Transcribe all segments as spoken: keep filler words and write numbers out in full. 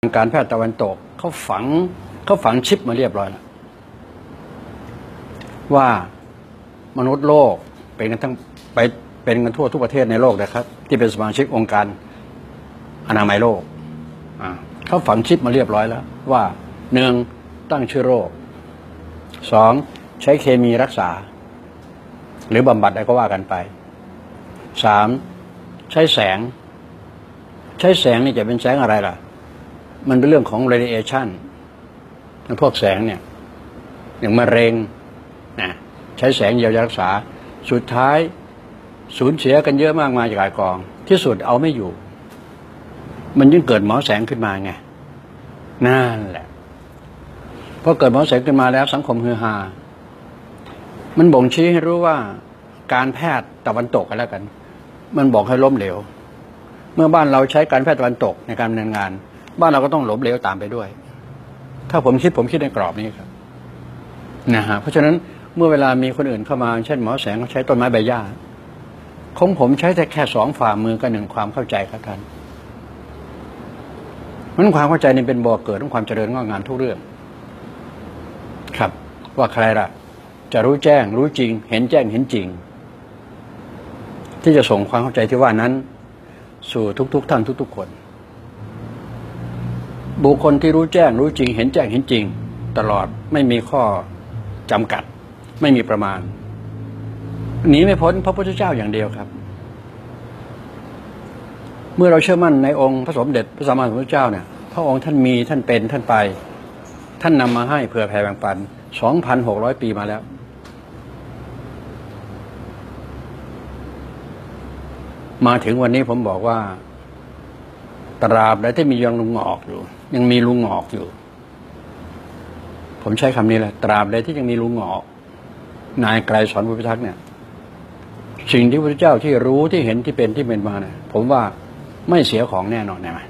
การแพทย์ตะวันตกเขาฝังเขาฝังชิปมาเรียบร้อยแล้วว่ามนุษย์โลกเป็นกันทั้งไปเป็นกันทั่วทุกประเทศในโลกนะครับที่เป็นสมาชิกองค์การอนามัยโลกเขาฝังชิปมาเรียบร้อยแล้วว่าหนึ่งตั้งชื่อโรคสองใช้เคมีรักษาหรือบำบัดอะไรก็ว่ากันไปสามใช้แสงใช้แสงนี่จะเป็นแสงอะไรล่ะมันเป็นเรื่องของ radiation พวกแสงเนี่ยอย่างมะเร็งนะใช้แสงเยียวยารักษาสุดท้ายสูญเสียกันเยอะมากมายจากหลายกองที่สุดเอาไม่อยู่มันยิ่งเกิดหมอแสงขึ้นมาไงนั่นแหละพอเกิดหมอแสงขึ้นมาแล้วสังคมฮือฮามันบ่งชี้ให้รู้ว่าการแพทย์ตะวันตกกันแล้วกันมันบอกให้ล้มเหลวเมื่อบ้านเราใช้การแพทย์ตะวันตกในการดำเนินงานบ้านเราก็ต้องล้มเหลวตามไปด้วยถ้าผมคิดผมคิดในกรอบนี้ครับนะฮะเพราะฉะนั้นเมื่อเวลามีคนอื่นเข้ามาเช่นหมอแสงเขาใช้ต้นไม้ใบหญ้าของผมใช้แต่แค่สองฝ่ามือกับหนึ่งความเข้าใจครับท่านมันความเข้าใจนี่เป็นบ่อเกิดของความเจริญงอกงามทุกเรื่องครับว่าใครล่ะจะรู้แจ้งรู้จริงเห็นแจ้งเห็นจริงที่จะส่งความเข้าใจที่ว่านั้นสู่ทุกๆท่านทุกๆคนบุคคลที่รู้แจ้งรู้จริงเห็นแจ้งเห็นจริงตลอดไม่มีข้อจำกัดไม่มีประมาณหนีไม่พ้นพระพุทธเจ้าอย่างเดียวครับเมื่อเราเชื่อมั่นในองค์พระสมเด็จพระสัมมาสัมพุทธเจ้าเนี่ยพระองค์ท่านมีท่านเป็นท่านไปท่านนำมาให้เผื่อแผ่แบ่งปัน สองพันหกร้อย ปีมาแล้วมาถึงวันนี้ผมบอกว่าตราบใดที่มียังลุงงอกอยู่ยังมีลุงงอกอยู่ผมใช้คำนี้แหละตราบใดที่ยังมีลุงงอกนายไกรสอนบุญพิทักษ์เนี่ยสิ่งที่พระพุทธเจ้าที่รู้ที่เห็นที่เป็นที่เป็นมาเนี่ยผมว่าไม่เสียของแน่นอนนะ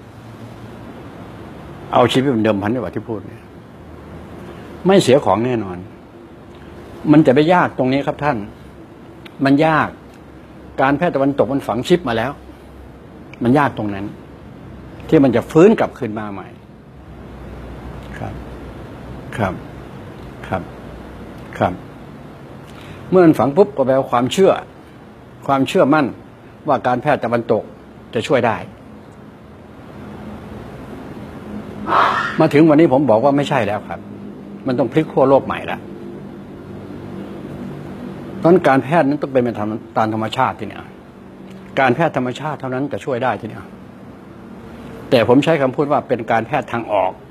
เอาชีวิตเป็นเดิมพันด้วยว่าที่พูดเนี่ยไม่เสียของแน่นอนมันจะไปยากตรงนี้ครับท่านมันยากการแพทย์ตะวันตกมันฝังชิปมาแล้วมันยากตรงนั้นที่มันจะฟื้นกลับคืนมาใหม่ครับครับครับครับเมื่อมันฝังปุ๊บก็แปลว่าความเชื่อความเชื่อมั่นว่าการแพทย์ตะวันตกจะช่วยได้มาถึงวันนี้ผมบอกว่าไม่ใช่แล้วครับมันต้องพลิกขั้วโลกใหม่ละตอนการแพทย์นั้นต้องเป็นไปตามธรรมชาติทีนี้การแพทย์ธรรมชาติเท่านั้นจะช่วยได้ทีนี้แต่ผมใช้คำพูดว่าเป็นการแพทย์ทางออก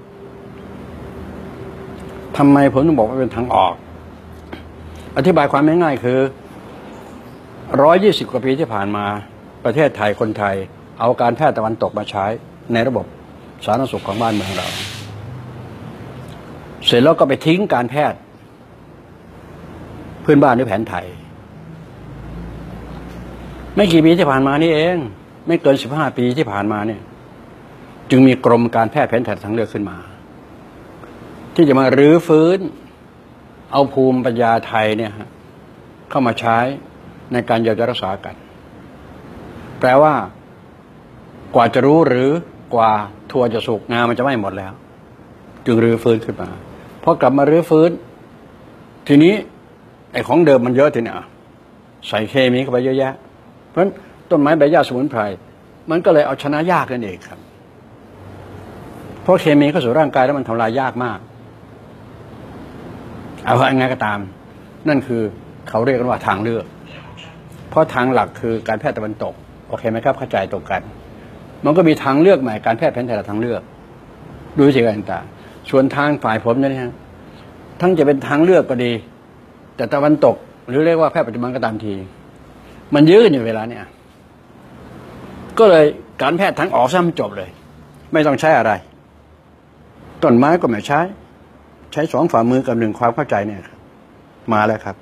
ทำไมผมต้องบอกว่าเป็นทางออกอธิบายความง่ายๆคือร้อยยี่สิบกว่าปีที่ผ่านมาประเทศไทยคนไทยเอาการแพทย์ตะวันตกมาใช้ในระบบสาธารณสุขของบ้านเมืองเราเสร็จแล้วก็ไปทิ้งการแพทย์พื้นบ้านด้วยแผนไทยไม่กี่ปีที่ผ่านมานี่เองไม่เกินสิบห้าปีที่ผ่านมาเนี่ยจึงมีกรมการแพทย์แผนไทยทางเลือกขึ้นมาที่จะมารื้อฟื้นเอาภูมิปัญญาไทยเนี่ยเข้ามาใช้ในการเยียวยารักษากันแปลว่ากว่าจะรู้หรือกว่าทัวจะสุกงานมันจะไม่หมดแล้วจึงรื้อฟื้นขึ้นมาพอกลับมารื้อฟื้นทีนี้ไอ้ของเดิมมันเยอะทีนี้ใส่เคมีเข้าไปเยอะแยะเพราะฉะนั้นต้นไม้ใบหญ้าสมุนไพรมันก็เลยเอาชนะยากนั่นเองครับเพราะเคมีเข้าสู่ร่างกายแล้วมันทำลายยากมากเอาไงก็ตามนั่นคือเขาเรียกกันว่าทางเลือกเพราะทางหลักคือการแพทย์ตะวันตกโอเคไหมครับเข้าใจตรงกันมันก็มีทางเลือกใหม่การแพทย์แผนไทยทางเลือกดูวิธีการต่างๆส่วนทางฝ่ายผมเนี่ยฮะทั้งจะเป็นทางเลือกก็ดีแต่ตะวันตกหรือเรียกว่าแพทย์ปัจจุบันก็ตามทีมันยื้อกันอยู่เวลาเนี่ยก็เลยการแพทย์ทางออกซะมันจบเลยไม่ต้องใช้อะไรต้นไม้ก็ไม่ใช้ใช้สองฝ่ามือกับหนึ่งความเข้าใจเนี่ยมาแล้วครับ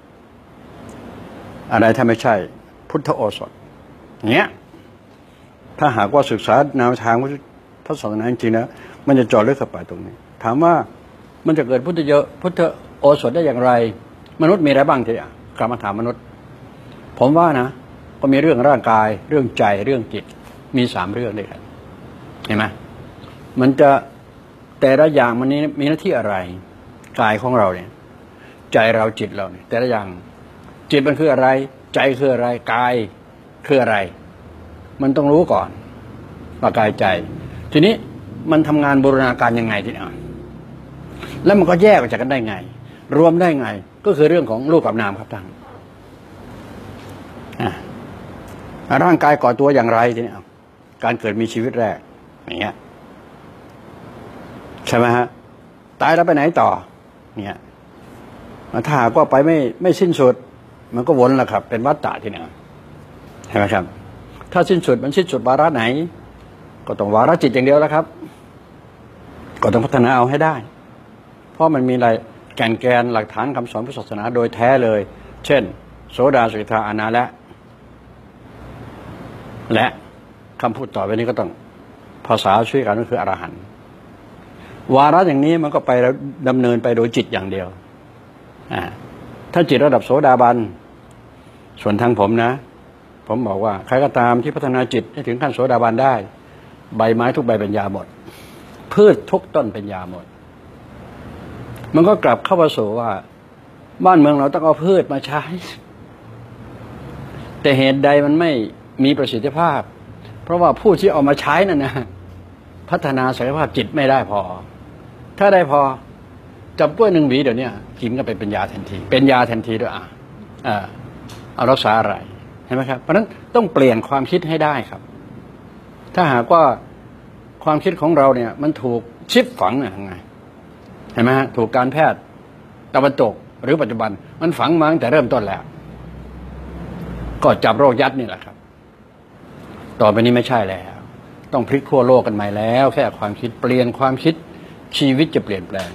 อะไรถ้าไม่ใช่พุทธโอสถเนี้ยถ้าหากว่าศึกษาแนวทางพระศาสนาจริงๆนะมันจะเจาะลึกเข้าไปตรงนี้ถามว่ามันจะเกิดพุทธเยอะพุทธโอสถได้อย่างไรมนุษย์มีอะไรบ้างทีอ่ะกลับมาถามมนุษย์ผมว่านะก็มีเรื่องร่างกายเรื่องใจเรื่องจิตมีสามเรื่องด้วยกันเห็นไหมมันจะแต่ละอย่างมันนี้มีหน้าที่อะไรกายของเราเนี่ยใจเราจิตเราเนี่ยแต่ละอย่างจิตมันคืออะไรใจคืออะไรกายคืออะไรมันต้องรู้ก่อนว่ากายใจทีนี้มันทำงานบูรณาการยังไงทีนี้แล้วมันก็แยกออกจากกันได้ไงรวมได้ไงก็คือเรื่องของรูปกับนามครับท่านร่างกายก่อตัวอย่างไรทีนี้การเกิดมีชีวิตแรกอย่างเงี้ยใช่ไหมฮะตายแล้วไปไหนต่อเนี่ยถ้าหากว่าไปไม่ไม่สิ้นสุดมันก็วนแหละครับเป็นวัฏฏะทีนี้ใช่ไหมครับถ้าสิ้นสุดมันสิ้นสุดวาระไหนก็ต้องวาระจิตอย่างเดียวแล้วครับก็ต้องพัฒนาเอาให้ได้เพราะมันมีอะไรแก่นแกนหลักฐานคำสอนพุทธศาสนาโดยแท้เลยเช่นโสดาสกิทาอนาและและคำพูดต่อไปนี้ก็ต้องภาษาช่วยกันก็คืออรหันต์วาระอย่างนี้มันก็ไปดำเนินไปโดยจิตอย่างเดียวอ่าถ้าจิตระดับโสดาบันส่วนทางผมนะผมบอกว่าใครก็ตามที่พัฒนาจิตให้ถึงขั้นโสดาบันได้ใบไม้ทุกใบเป็นยาหมดพืชทุกต้นเป็นยาหมดมันก็กลับเข้ามาสู่ว่าบ้านเมืองเราต้องเอาพืชมาใช้แต่เหตุใดมันไม่มีประสิทธิภาพเพราะว่าผู้ที่เอามาใช้นั่นนะพัฒนาศักยภาพจิตไม่ได้พอถ้าได้พอจับกล้วยหนึ่งหวีเดี๋ยวนี้กินก็ไปเป็นยาทันทีเป็นยาทันทีด้วยอ่ะอ่าเอารักษาอะไรเห็นไหมครับเพราะฉะนั้นต้องเปลี่ยนความคิดให้ได้ครับถ้าหากว่าความคิดของเราเนี่ยมันถูกชิปฝังเนี่ยยังไงเห็นไหมฮะถูกการแพทย์ตะวันตกหรือปัจจุบันมันฝังมาตั้งแต่เริ่มต้นแล้วก็จับโรคยัดนี่แหละครับต่อไปนี้ไม่ใช่แล้วต้องพลิกขั้วโลกกันใหม่แล้วแค่ความคิดเปลี่ยนความคิดชีวิตจะเปลี่ยนแปลง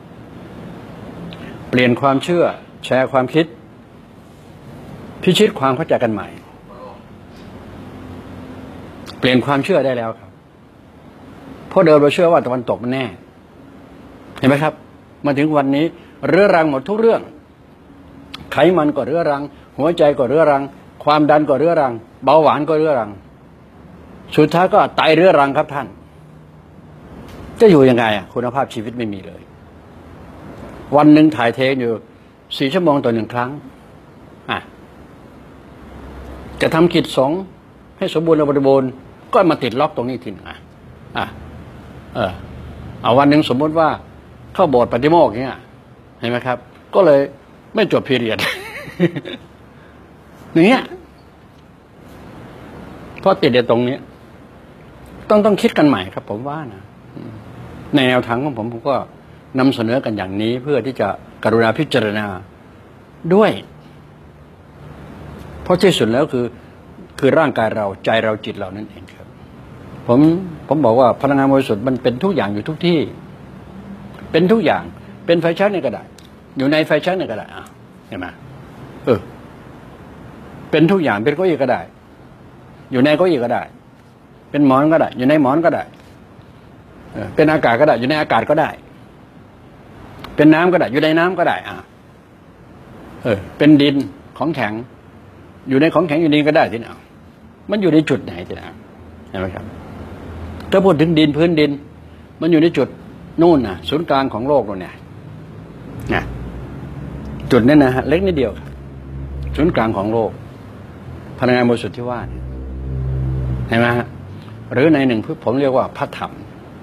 เปลี่ยนความเชื่อแชร์ความคิดพิชิตความเข้าใจกันใหม่เปลี่ยนความเชื่อได้แล้วครับเพราะเดิมเราเชื่อว่าตะวันตกมันแน่เห็นไหมครับมาถึงวันนี้เรื้อรังหมดทุกเรื่องไขมันก็เรื้อรังหัวใจก็เรื้อรังความดันก็เรื้อรังเบาหวานก็เรื้อรังสุดท้ายก็ไตเรื้อรังครับท่านจะอยู่ยังไงอ่ะคุณภาพชีวิตไม่มีเลยวันหนึ่งถ่ายเทอยู่สี่ชั่วโมงต่อหนึ่งครั้งอ่ะจะทำกิจสงฆ์ให้สมบูรณ์บริบูรณ์ก็มาติดล็อกตรงนี้ทีนึงอ่ะอ่ะเออเอาวันหนึ่งสมมติว่าเข้าโบสถ์ปฏิโมกข์เงี้ยเห็นไหมครับก็เลยไม่จบพีเรียดอย่างเงี้ยเพราะติดอยู่ตรงนี้ต้องต้องคิดกันใหม่ครับผมว่านะในแนวทางของผมผมก็นำเสนอกันอย่างนี้เพื่อที่จะกรุณาพิจารณาด้วยเพราะที่สุดแล้วคือคือร่างกายเราใจเราจิตเรานั่นเองครับผมผมบอกว่าพลังงานบริสุทธิ์มันเป็นทุกอย่างอยู่ทุกที่เป็นทุกอย่างเป็นไฟแช็กนี่ก็ได้อยู่ในไฟแช็กนี่ก็ได้อ่ะเห็นไหมเออเป็นทุกอย่างเป็นเก้าอี้ก็ได้อยู่ในเก้าอี้ก็ได้เป็นหมอนก็ได้อยู่ในหมอนก็ได้เออเป็นอากาศก็ได้อยู่ในอากาศก็ได้เป็นน้ำก็ได้อยู่ในน้ำก็ได้อ่ะเออเป็นดินของแข็งอยู่ในของแข็งอยู่ดินก็ได้ทีนี้มันอยู่ในจุดไหนทีนี้เห็นไหมครับถ้าพูดถึงดินพื้นดินมันอยู่ในจุดนู่นนะศูนย์กลางของโลกนู่นเนี่ยนะจุดนั้นนะฮะเล็กนิดเดียวครับศูนย์กลางของโลกพลังงานบริสุทธิ์ที่ว่าเห็นไหมฮะหรือในหนึ่งผมเรียกว่าพระธรรม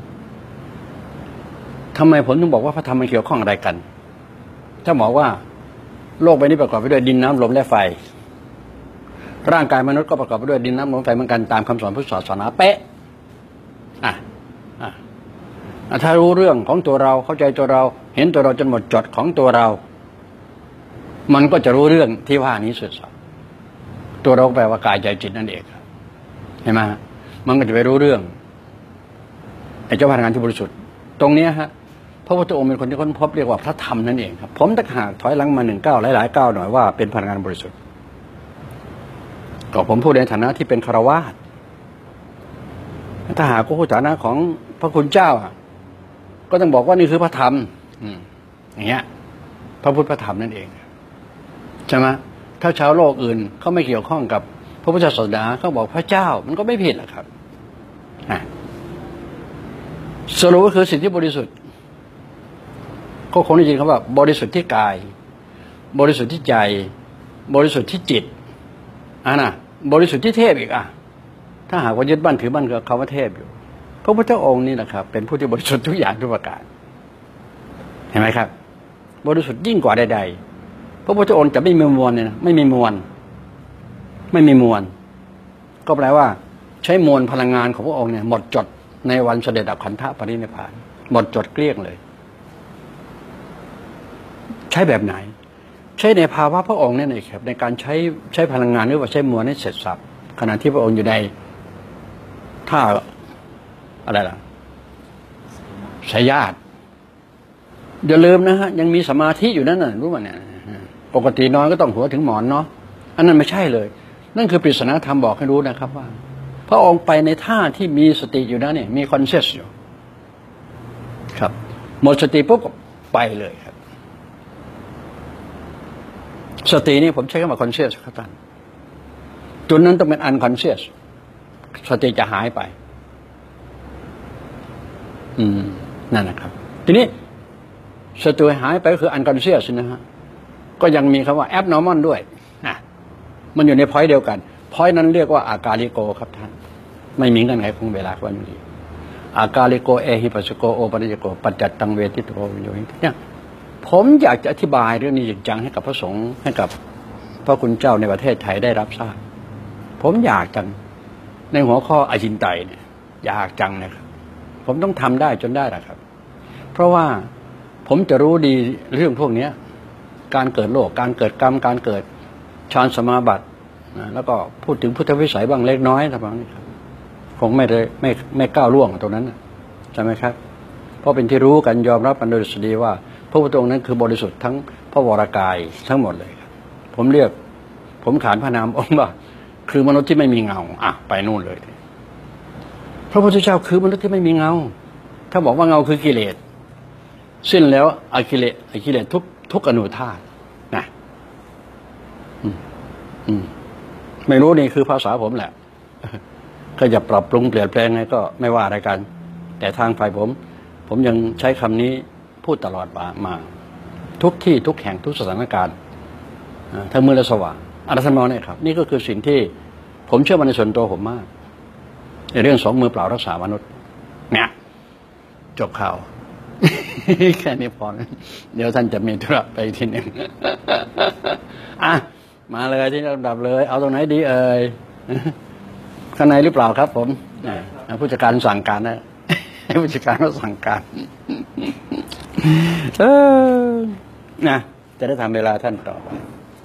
ทำไมผมถึงบอกว่าพระธรรมมันเกี่ยวข้องอะไรกันถ้าบอกว่าโลกใบนี้ประกอบไปด้วยดินน้ำลมและไฟร่างกายมนุษย์ก็ประกอบไปด้วยดินน้ำลมไฟเหมือนกันตามคำสอนพุทธศาสนาเป๊ะอ่ะอ่ะถ้ารู้เรื่องของตัวเราเข้าใจตัวเราเห็นตัวเราจนหมดจดของตัวเรามันก็จะรู้เรื่องที่ว่านี้สุดๆตัวเราแปลว่ากายใจจิตนั่นเองเห็นไหมมันก็จะไปรู้เรื่องไอ้เจ้าพลังงานที่บริสุทธิ์ตรงนี้ฮะพระพุทธองค์เป็นคนที่ค้นพบเรียกว่าพระธรรมนั่นเองครับผมตะหากถอยหลังมาหนึ่งเก้าหลายๆเก้าหน่อยว่าเป็นพลังงานบริสุทธิ์ก็ผมพูดในฐานะที่เป็นคฤหัสถ์ถ้าหากผู้ฐานะของพระคุณเจ้าก็ต้องบอกว่านี่คือพระธรรมอย่างเงี้ยพระพุทธพระธรรมนั่นเองใช่ไหมถ้าชาวโลกอื่นเขาไม่เกี่ยวข้องกับพระพุทธศาสนาเขาบอกพระเจ้ามันก็ไม่ผิดหรอกครับสรุปก็คือสิ่งที่บริสุทธิ์ก็คงได้ยินคำว่าบริสุทธิ์ที่กายบริสุทธิ์ที่ใจบริสุทธิ์ที่จิตอ่ะนะบริสุทธิ์ที่เทพอีกอ่ะถ้าหากว่ายึดบ้านถือบ้านกับคำว่าเทพอยู่พระพุทธองค์นี่นะครับเป็นผู้ที่บริสุทธิ์ทุกอย่างทุกประการเห็นไหมครับบริสุทธิ์ยิ่งกว่าใดๆพระพุทธองค์จะไม่มีมวลเนี่ยนะไม่มีมวลไม่มีมวลก็แปลว่าใช้มวลพลังงานของพระองค์เนี่ยหมดจดในวันเสด็จดับขันธปรินิพพานหมดจดเกลี้ยงเลยใช้แบบไหนใช้ในภาวะพระองค์เนี่ยนะครับในการใช้ใช้พลังงานหรือว่าใช้มวลให้เสร็จสับขณะที่พระองค์อยู่ในท่าอะไรล่ะสายญาติอย่าลืมนะฮะยังมีสมาธิอยู่นั่นน่ะรู้ป่ะเนี่ยปกตินอนก็ต้องหัวถึงหมอนเนาะอันนั้นไม่ใช่เลยนั่นคือปริศนาธรรมบอกให้รู้นะครับว่าพระองค์ไปในท่าที่มีสติอยู่นะเนี่ยมีคอนเชสอยู่ครับหมดสติปุ๊บก็ไปเลยครับสตินี่ผมใช้คำว่าคอนเชสครับท่านจุดนั้นต้องเป็นอันคอนเชสสติจะหายไปอืมนั่นนะครับทีนี้สติหายไปก็คืออันคอนเชสนะฮะก็ยังมีคำว่าแอบนอร์มอลด้วยนะมันอยู่ในพอยต์เดียวกันพอยต์นั้นเรียกว่าอากาลิโกครับท่านไม่มีเงื่อนไขของเวลาวันนี้อากาลิโกเอหิปัสสโกโอปัญญโกปัจจัตตังเวทิโตอยู่เนี่ยผมอยากจะอธิบายเรื่องนี้จริงจังให้กับพระสงฆ์ให้กับพระคุณเจ้าในประเทศไทยได้รับทราบผมอยากจังในหัวข้ออจินไตยเนี่ยอยากจังนะครับผมต้องทำได้จนได้ละครับ เพราะว่าผมจะรู้ดีเรื่องพวกนี้การเกิดโลกการเกิดกรรมการเกิดฌานสมาบัติแล้วก็พูดถึงพุทธวิสัยบ้างเล็กน้อยประมาณนี้ครับคงไม่เลยไม่ไม่ก้าวล่วงตรงนั้นใช่ไหมครับเพราะเป็นที่รู้กันยอมรับกันโดยสุดีว่าพระพุทธองค์นั้นคือบริสุทธิ์ทั้งพระวรากายทั้งหมดเลยครับผมเรียกผมขานพระนามองค์ว่าคือมนุษย์ที่ไม่มีเงาอ่ะไปนู่นเลยพระพุทธเจ้าคือมนุษย์ที่ไม่มีเงาถ้าบอกว่าเงาคือกิเลสสิ้นแล้วอกิเลสอกิเลสทุกทุกอนุธาตุนะอืมอืมไม่รู้นี่คือภาษาผมแหละก็จะปรับปรุงเปลี่ยนแปลงไงก็ไม่ว่าอะไรกัน แต่ทางฝ่ายผมผมยังใช้คำนี้พูดตลอดมาทุกที่ทุกแห่งทุกสถานการณ์ทั้งมือและสว่างอารัธมอเนี่ยครับนี่ก็คือสิ่งที่ผมเชื่อมั่นในส่วนตัวผมมากในเรื่องสองมือเปล่ารักษามนุษย์เนี่ยจบข่าว แค่นี้พอนะเดี๋ยวท่านจะมีธุระไปทีหนึ่ง อ่ะมาเลยที่ลำดับเลยเอาตรงไหนดีเอ่ยข้างในหรือเปล่าครับผมผู้จัดการสั่งการนะผู้จัดการก็สั่งการเออนะจะได้ทำเวลาท่านต่อไป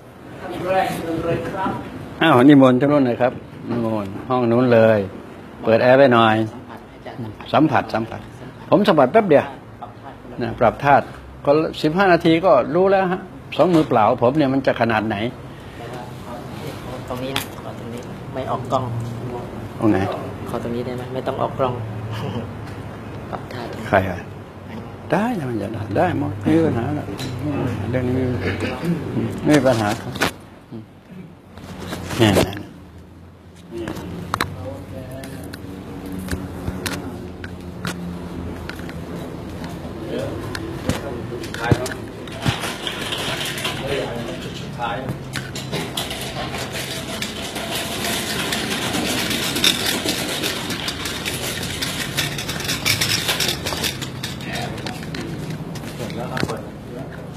อ้าวนิมนต์ท่านนู้นเลยครับนิมนต์ห้องนู้นเลยเปิดแอร์ไว้หน่อยสัมผัสสัมผัสผมสัมผัสแป๊บเดียวนะปรับธาตุก็สิบห้านาทีก็รู้แล้วฮะสองมือเปล่าผมเนี่ยมันจะขนาดไหนตรงนี้นะขอตรงนี้ไม่ออกกล้องตรงไหนขอตรงนี้ได้ไหมไม่ต้องออกกล้องปรับธาตุใครอ่ะได้นะมันจะได้ได้หมดไม่มีปัญหาหรอกเรื่องนี้ไม่มีปัญหาครับเนี่ยนะแล้วก็เปิด